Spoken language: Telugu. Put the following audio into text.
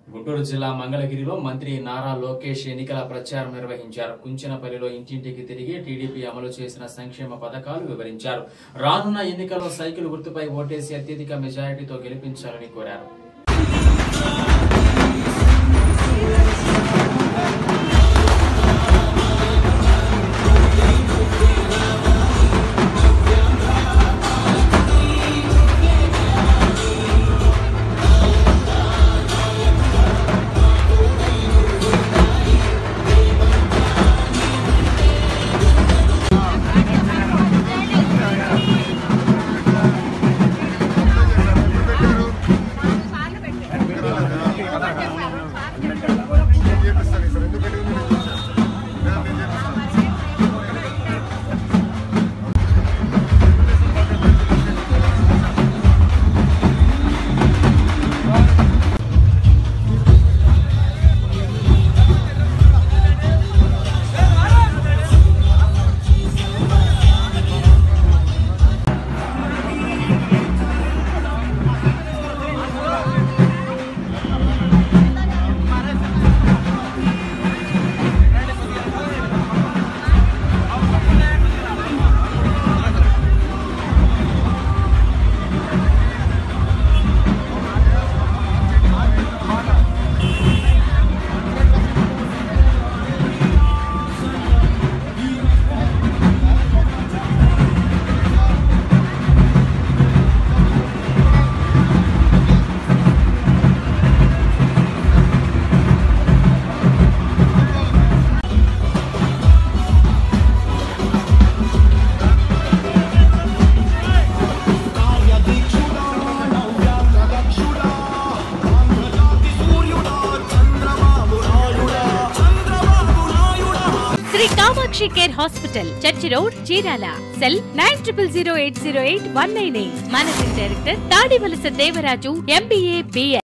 గుంటూరు జిల్లా మంగళగిరిలో మంత్రి నారా లోకేష్ ఎన్నికల ప్రచారం నిర్వహించారు. కుంచెనపల్లిలో ఇంటింటికి తిరిగి టీడీపీ అమలు చేసిన సంక్షేమ పథకాలు వివరించారు. రానున్న ఎన్నికల్లో సైకిల్ గుర్తుపై ఓటేసి అత్యధిక మెజారిటీతో గెలిపించాలని కోరారు. Kamakshi care hospital, church road, Chirala. Cell 9000808198. Managing director Tadivalasa Devaraju, MBA, BA.